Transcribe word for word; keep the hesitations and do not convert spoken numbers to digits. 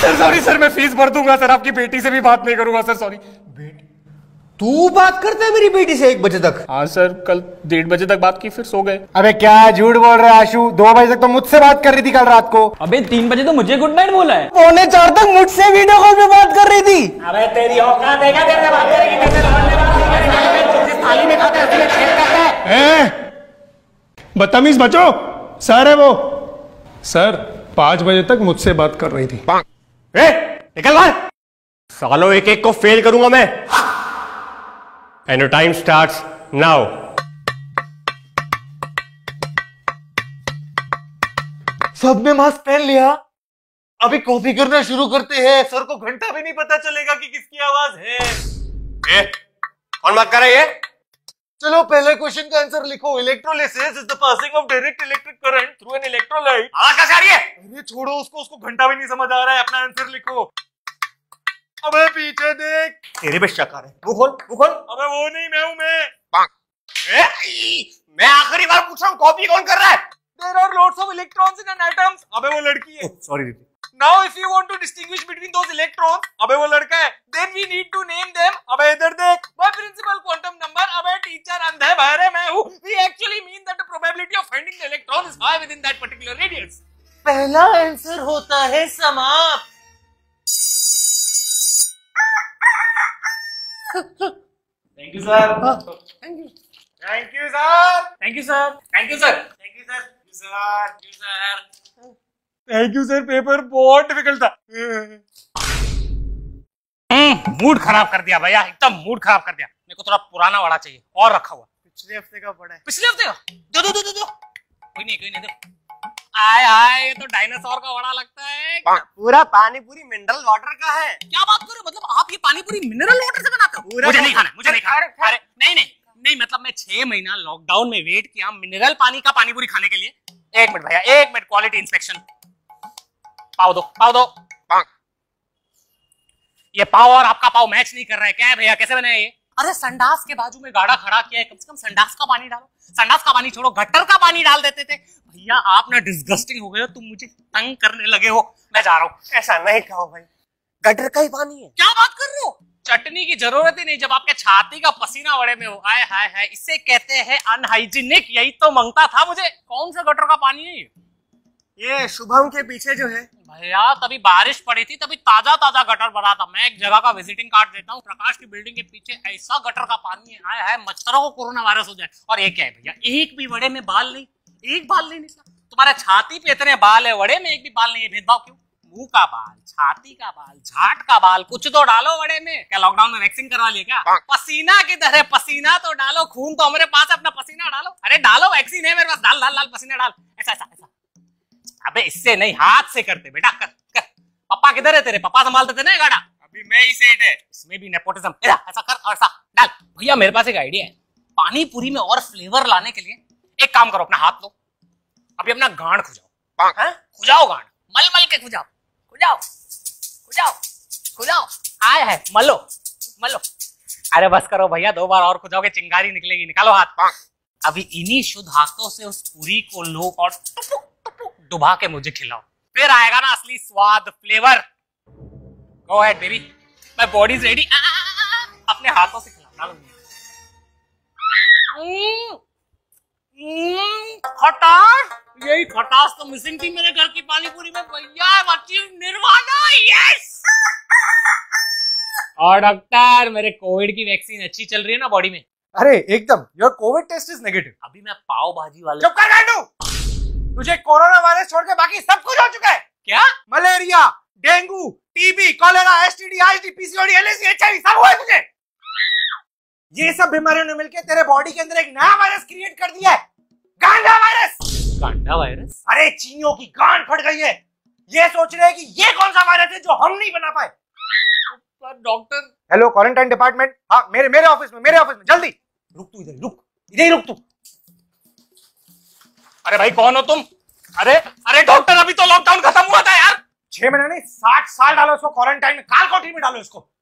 Sir sorry sir, मैं fees भर दूंगा सर, आपकी बेटी से भी बात नहीं करूंगा सर, सॉरी। बेटी? तू बात करता है मेरी बेटी से एक बजे तक? हाँ सर, कल डेढ़ बजे तक बात की, फिर सो गए। अबे क्या झूठ बोल रहा है आशु, दो बजे तक तो मुझसे बात कर रही थी कल रात को। अबे तीन बजे तो मुझे गुड नाइट बोला है। पौने चार तक मुझसे वीडियो कॉल पे बात कर रही थी। अबे तेरी औकात देगा, तेरे से बात करेगी, कैसे लौटने वाली जिस थाली में खाते हैं उसमें छेद करता है। बदतमीज बचो। सर है वो, सर पांच बजे तक मुझसे बात कर रही थी। ए, निकल बाहर। सालों एक एक को फेल करूंगा मैं। And your time starts now. सबने मास्क पहन लिया, अभी कॉपी करना शुरू करते हैं। सर को घंटा भी नहीं पता चलेगा कि किसकी आवाज है। ए, कौन बात कर रहा है ये? चलो पहले क्वेश्चन का आंसर लिखो। Electrolysis is the passing of direct electric current through an electrolyte. आवाज कैसे आ रही है? अरे छोड़ो उसको, उसको घंटा भी नहीं समझ आ रहा है। अपना आंसर लिखो। अबे पीछे देख। तेरे पे शक आ रहा है। मुंह खोल, मुंह खोल। अबे वो नहीं, मैं हूं मैं। ए, मैं आखिरी बार पूछ रहा हूँ, कॉपी कौन कर रहा है? There are lots of electrons in an atom. अबे वो लड़की है। Sorry. Now if you want to distinguish between those electrons, अबे वो लड़का है, then we need to name them. अबे इधर देख। By principal quantum number, अबे टीचर अंधे बहरे मैं हूँ। We actually mean that the probability of finding the electron is high within that particular radius. पहला आंसर होता है समाप्त। Thank you sir. Thank you thank you sir. Thank you sir. Thank you sir. Thank you sir. Thank you sir. Thank you sir. Paper बहुत difficult था। Mood खराब कर दिया भैया, एकदम मूड खराब कर दिया। मेरे को थोड़ा पुराना वड़ा चाहिए और रखा हुआ। पिछले हफ्ते का पड़ा है। पिछले हफ्ते का? दो दो दो दो दो। कोई नहीं, कोई नहीं, दो। आय आय, ये तो डायनासोर का वड़ा लगता है। पूरा पानी पूरी मिनरल वाटर का है। क्या बात कर रहे हो? मतलब आप ये पानी पूरी मिनरल वाटर से बनाते हो? मुझे नहीं खाना, मुझे नहीं खाना। अरे नहीं नहीं नहीं, मतलब मैं छह महीना लॉकडाउन में वेट किया मिनरल पानी का पानी पूरी खाने के लिए। एक मिनट भैया, एक मिनट, क्वालिटी इंस्पेक्शन। पाव दो, पाव दो। ये पाव और आपका पाव मैच नहीं कर रहा है क्या है भैया? कैसे बने ये? अरे संडास के बाजू में गाड़ा खड़ा किया है, कम से कम संडास का पानी डालो। संडास का पानी छोड़ो, गटर का पानी डाल देते थे भैया। आप ना डिस्गस्टिंग हो गए हो, तुम मुझे तंग करने लगे हो। मैं जा रहा हूँ। ऐसा नहीं कहो भाई, गटर का ही पानी है। क्या बात कर रहे हो? चटनी की जरूरत ही नहीं जब आपके छाती का पसीना वड़े में हो। आय हाय हाय, इससे कहते हैं अनहाइजीनिक। यही तो मांगता था मुझे। कौन सा गटर का पानी है ये? ये शुभम के पीछे जो है भैया, तभी बारिश पड़ी थी, तभी ताजा ताजा गटर बना था। मैं एक जगह का विजिटिंग कार्ड देता हूँ, प्रकाश की बिल्डिंग के पीछे ऐसा गटर का पानी है। आय हाय, मच्छरों को कोरोना वायरस हो जाए। और ये क्या है भैया, एक भी वड़े में बाल नहीं, एक बाल नहीं निकला। तुम्हारे छाती पे इतने बाल है, वड़े में एक भी बाल नहीं है। भेदभाव क्यों? मुंह का बाल, छाती का बाल, झाट का बाल, कुछ तो डालो वड़े में। क्या लॉकडाउन में वैक्सीन करवा लिया क्या? पसीना किधर है? पसीना तो डालो, खून तो हमारे पास है, अपना पसीना डालो। अरे डालो, वैक्सीन है मेरे पास, डाल डाल डाल पसीना डाल। ऐसा ऐसा ऐसा। अबे इससे नहीं, हाथ से करते बेटा, कर कर। पापा किधर है तेरे? पापा संभालते थे ना गाड़ा। अभी मैं ही सेट है। इसमें भी नेपोटिज्म। ऐसा कर और ऐसा डाल। भैया मेरे पास एक आइडिया है, पानी पूरी में और फ्लेवर लाने के लिए एक काम करो, अपना हाथ लो, अभी अपना गांड खुजाओ। खुजाओ गांड, मल मल के खुजाओ, खुजाओ खुजाओ खुजाओ। आए है, मलो मलो। अरे बस करो भैया, दो बार और खुजाओगे चिंगारी निकलेगी। निकालो हाथ। अभी इन्हीं शुद्ध हाथों से उस पूरी को लो और टुपुक टुपुक डुबा के मुझे खिलाओ, फिर आएगा ना असली स्वाद, flavour. Go ahead baby, my body is ready. अपने हाथों से खिलाओ। खटास, यही खटास तो मिसिंग थी मेरे घर की पानी पूरी में भैया। बच्ची निर्वाणा, यस। और डॉक्टर, मेरे कोविड की वैक्सीन अच्छी चल रही है ना बॉडी में? अरे एकदम, your covid test is negative. अभी मैं पाव भाजी वाले। चुप कर गांडू, तुझे कोरोना वायरस छोड़ के बाकी सब कुछ हो चुका है। क्या? Malaria, dengue, TB, cholera, STD, IT, PCOD, LAC, HIV सब हुआ है तुझे। ये सब बीमारियों ने मिलकर तेरे बॉडी के अंदर एक नया वायरस क्रिएट कर दिया है, गांडा वायरस। गांडा वायरस? अरे चीनियों की गांड फट गई है। ये सोच रहे हैं कि ये कौन सा वायरस है जो हम नहीं बना पाए। Doctor, hello quarantine department. हाँ, मेरे मेरे ऑफिस में, मेरे ऑफिस में जल्दी। रुक तू इधर, रुक इधर ही रुक तू। अरे भाई कौन हो तुम? अरे अरे डॉक्टर, अभी तो लॉकडाउन खत्म हुआ था यार। छह महीने नहीं, साठ साल डालो इसको क्वारंटाइन में, काल कोठरी में डालो इसको।